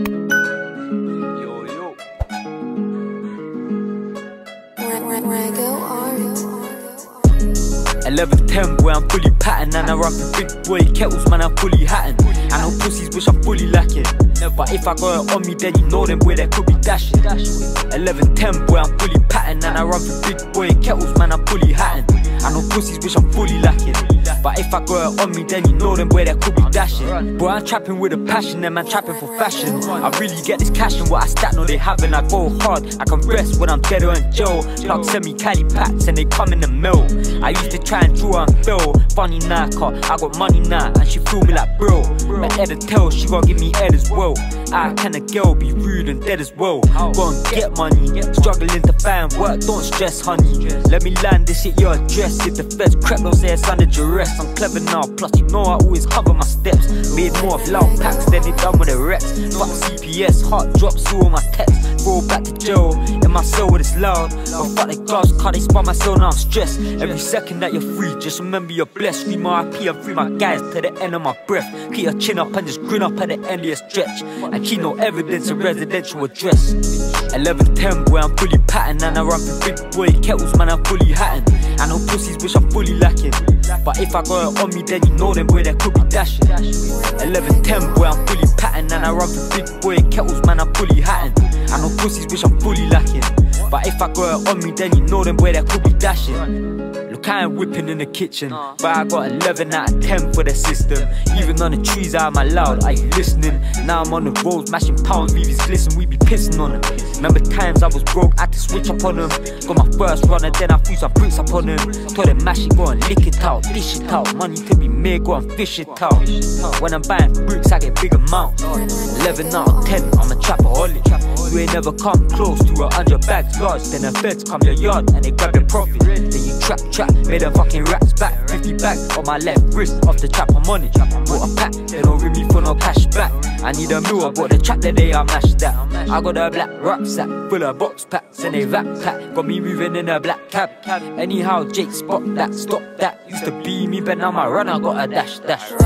ElevenTen, boy, I'm fully patterned, and I rap with big boy kettles, man, I'm fully hatting. I know pussies wish I'm fully lacking, but if I got it on me, then you know them, boy, they could be dashing. ElevenTen, boy, I'm fully patterned, and I rap with big boy kettles, man, I'm fully hatting. I know pussies wish I'm fully lacking, but if I got it on me, then you know them, boy, they could be dashing. Boy, I'm trapping with a passion, them man trapping for fashion. I really get this cash and what I stack, no they haven't. I go hard, I can rest when I'm dead or in jail. Plug send me Cali packs and they come in the mill. I used to try and draw and fail. Funny now, cause I got money now and she feel me like bro. But head to tell, she gon' give me head as well. I can a girl be rude and dead as well. Go and get money, struggling to find work, don't stress honey. Let me land this at your address. If the feds crap, don't say it's under duress. I'm clever now, plus you know I always cover my steps. Made more of loud packs than they done with the reps. Fuck CPS, heart drops through all my texts. Go back to jail, in my cell when it's loud. But fuck the guards, can't they spot my cell, now I'm stressed. Every second that you're free, just remember you're blessed. Free my IP and free my guys to the end of my breath. Keep your chin up and just grin up at the end of your stretch. And keep no evidence of residential address. ElevenTen, boy, I'm fully patterned, and I rap with big boy kettles, man, I'm fully hatting. I know pussies wish I'm fully lacking, but if I got it on me, then you know them, boy, they could be dashing. ElevenTen, boy, I'm fully patterned, and I rap with big boy kettles, man, I'm fully hatting. I know pussies wish I'm fully lacking, but if I got it on me, then you know them, boy, they could be dashing. Look, I ain't whipping in the kitchen, but I got 11 out of 10 for the system. Even on the trees, I'm loud, are you listening? Now I'm on the roads, mashing pounds, leaves glisten, we be pissing on them. Remember times I was broke, I had to switch up on them. Got my first runner, then I threw some bricks up on them. Told them mash it, go and lick it out, dish it out. Money to be made, go and fish it out. When I'm buying bricks, I get big amounts. 11 out of 10, I'm a trapaholic. You ain't never come close to 100 bags large. Then the feds come your yard and they grab your profit. Then you trap, made a fucking racks back. 50 bags on my left wrist, off the trap I'm on it. Bought a pack, they don't ring me for no cash back. I need a meal, I bought the trap the day I mashed that. I got a black rucksack full of box packs and a vac pack. Got me moving in a black cab. Anyhow, Jake, spot that, stop that. Used to be me, but now my runner got a dash.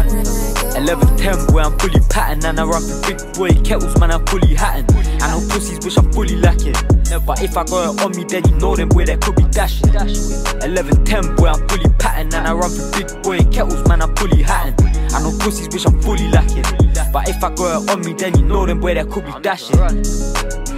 ElevenTen, boy, I'm fully patterned, and I rap with big boy kettles, man, I'm fully hatting. I know pussies wish I'm fully lacking, but if I got it on me, then you know them, boy, they could be dashing. ElevenTen, boy, I'm fully patterned, and I rap with big boy kettles, man, I'm fully hatting. I know pussies wish I'm fully lacking, but if I got it on me, then you know them, boy, they could be dashing.